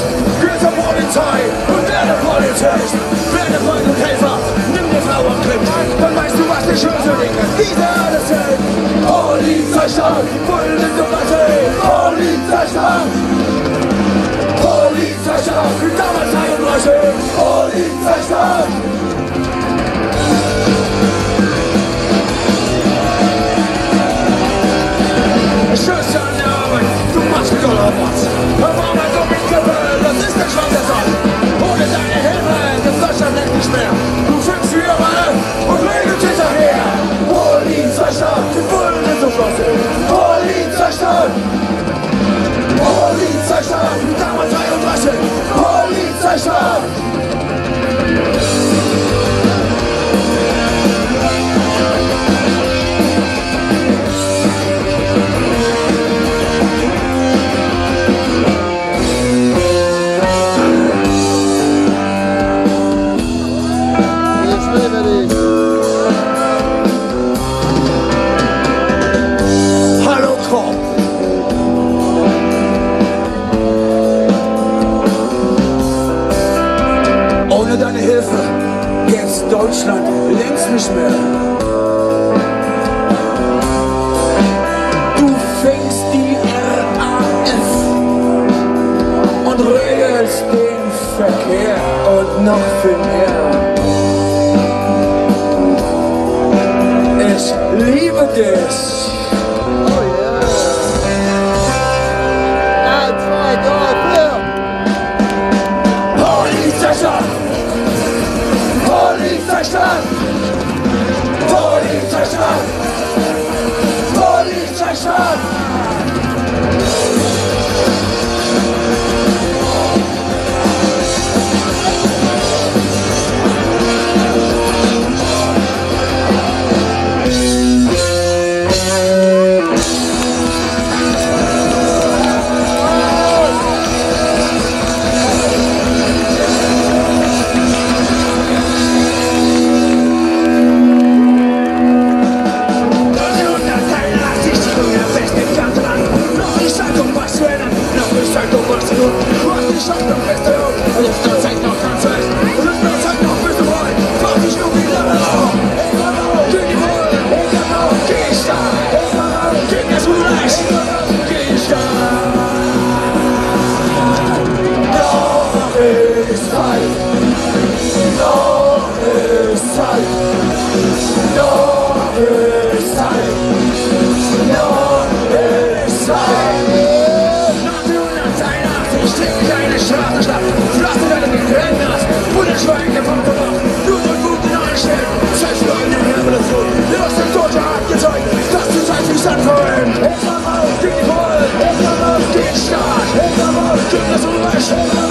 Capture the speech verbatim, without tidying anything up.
Geh zur Polizei und werde Polizist. Werde Freund und Helfer, nimm dir Frau und Kind. Dann weißt du, was die schönste Dinge dieser Erde sind. Polizeistaat, Bullen und Ratte. Polizeistaat. Polizeistaat, damals einunddreißig. Polizeistaat. Schüsse an der Arbeit, du machst Dollar was. Aber mein Gummikippe, das ist der schwarze Soll. Ohne deine Hilfe gibt's Deutschland nicht mehr. Du fängst überall und regelst hinterher. Polizeistaat, die Bullen sind so flosse. Polizeistaat. Polizeistaat, damals einunddreißig. Polizeistaat. Hallo Korb. Ohne deine Hilfe gäb's Deutschland längst nicht mehr. Du fängst die R A F und regelst den Verkehr und noch viel mehr. Ich liebe dich. Oh ja. Eins, zwei, drei, vier. Polizeistaat. Polizeistaat. Polizeistaat. Polizeistaat. Gegen die Bullen, gegen den Staat, gegen das Unrecht.